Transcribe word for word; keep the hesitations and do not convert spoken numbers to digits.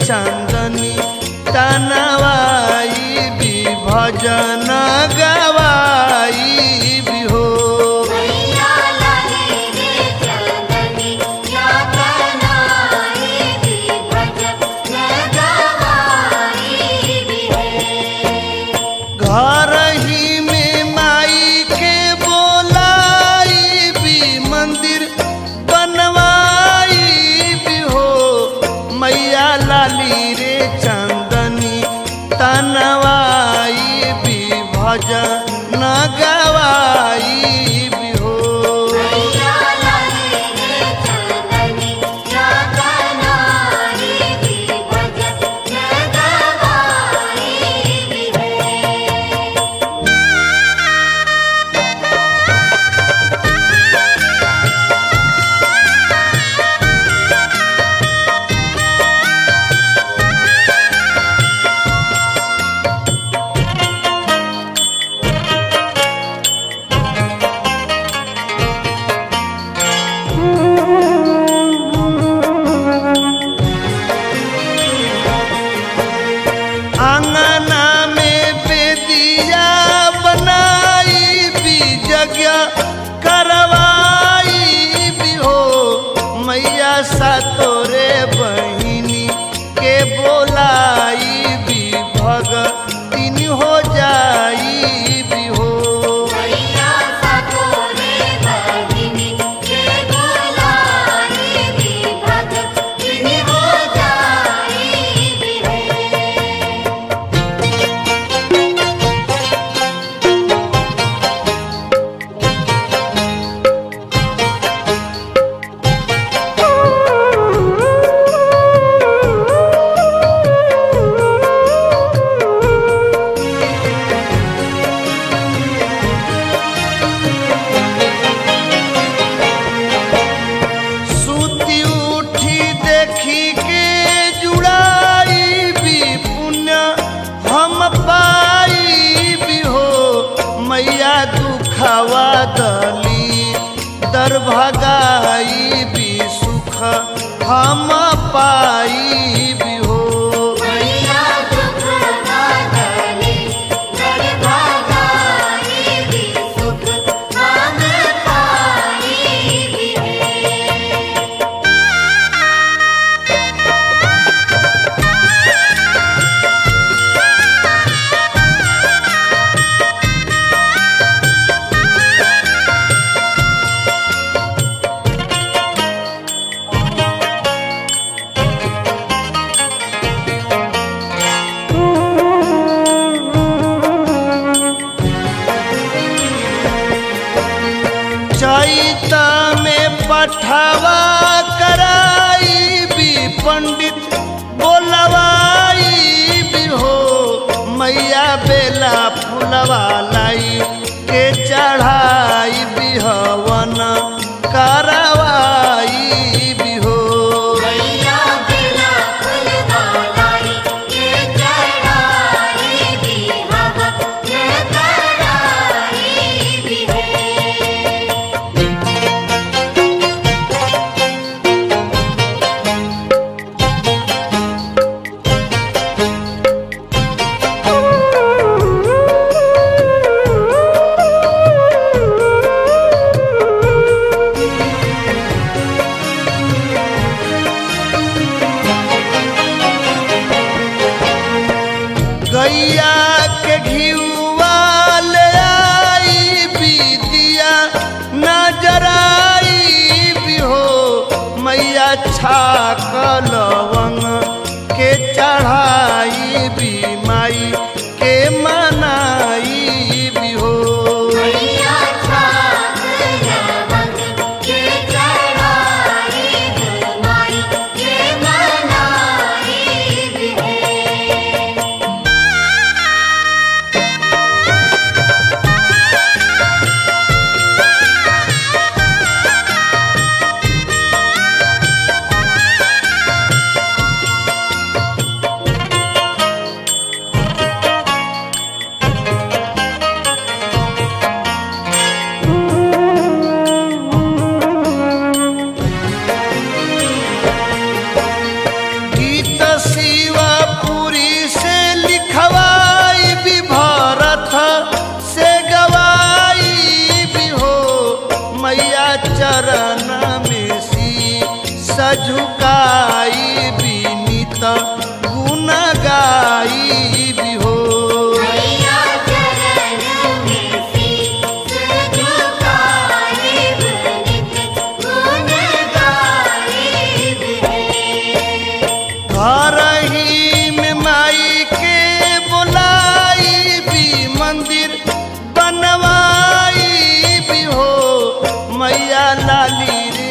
चंदनी तनवाई भी भजन गवाई भी हो। घर ही में माई के बोलाई भी मंदिर बनवाई भी हो। मैया लाली रे चंदनी तनवाई भी भजन गवाई भी हो। आंगना में बेदिया बनाई भी जगह करवाई भी हो। मैया सातोरे बहिनी के बोलाई भी भगतिन हो जाई भी हो। सूती उठी देखी के जुड़ाई भी पुण्य हम पाई भी हो। मैया दुखवा दली दर भगाई भी सुख हम पाई भी हो। चैता में पठावा कराई भी पंडित बोलवाई भी हो। मैया बेला फुलवा लाई के चढ़ाई भी हवन करवाई भी हो। गैया के घिउवा ले आई भी दिया नजराई भी हो। मैया छाक लवंग के चढ़ाई भी माई के मनाई भी हो। झुकाई बीनित गुण गाई भी हो। घर ही में माई के बुलाई भी मंदिर बनवाई भी हो। मैया लाली रे